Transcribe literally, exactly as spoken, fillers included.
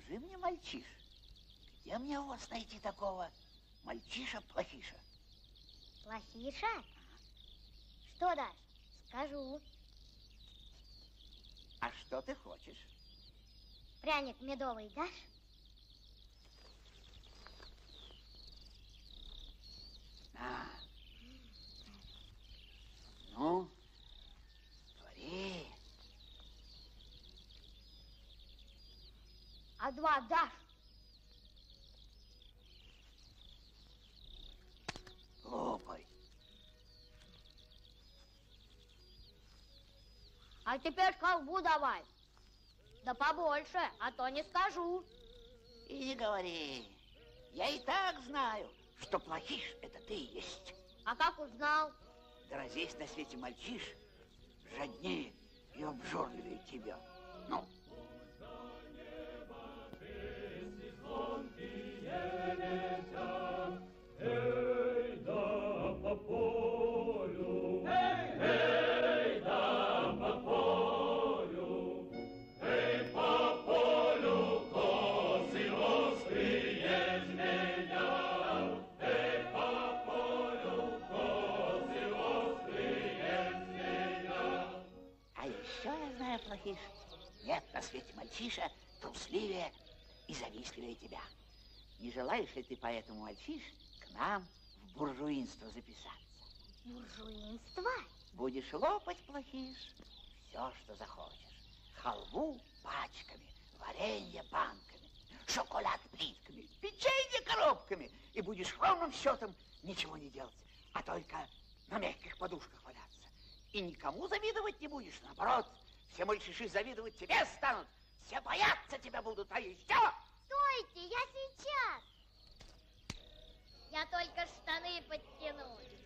Скажи мне, мальчиш, где мне у вас найти такого мальчиша-плохиша? Плохиша? Что дашь? Скажу. А что ты хочешь? Пряник медовый дашь? На. Ну, твори. А два дашь? Глупый. А теперь халву давай. Да побольше, а то не скажу. И не говори. Я и так знаю, что плохиш это ты и есть. А как узнал? Да разве есть на свете мальчиш жаднее и обжорливее тебя? Ну. Эй, да по полю, эй, эй, да по полю, эй, по полю косы острые змея, эй, по полю косы острые змея. А еще я знаю, плохиш, нет на свете мальчиша трусливее и завистливее тебя. Не желаешь ли ты поэтому, мальчиш, к нам в буржуинство записаться? Буржуинство? Будешь лопать, плохиш, все, что захочешь. Халву пачками, варенье банками, шоколад плитками, печенье коробками. И будешь ровным счетом ничего не делать, а только на мягких подушках валяться. И никому завидовать не будешь, наоборот. Все мальчиши завидовать тебе станут, все бояться тебя будут, а еще... Стойте, я сейчас. Я только штаны подтяну.